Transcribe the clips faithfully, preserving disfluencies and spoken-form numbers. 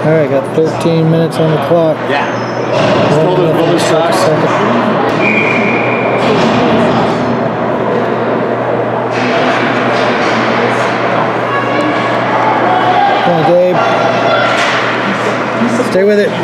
Alright, got thirteen minutes on the clock. Yeah. One Hold it, minute hold and it, second. second. Come on, Gabe. Stay with it.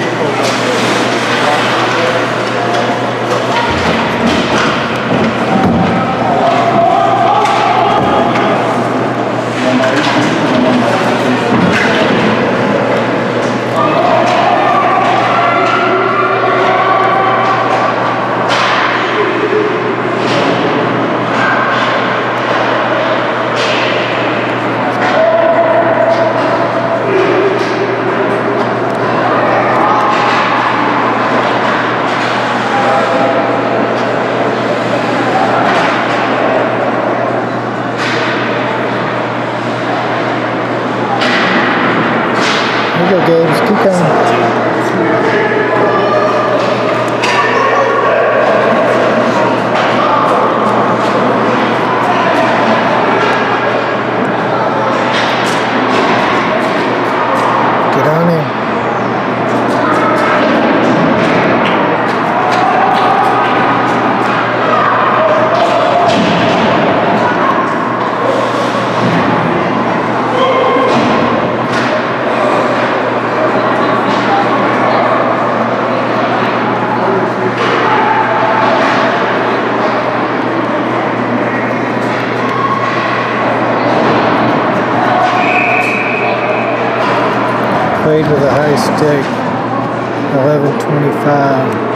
Here you go, Gabe. Just keep going. Get on in. Played with a high stick, eleven twenty-five.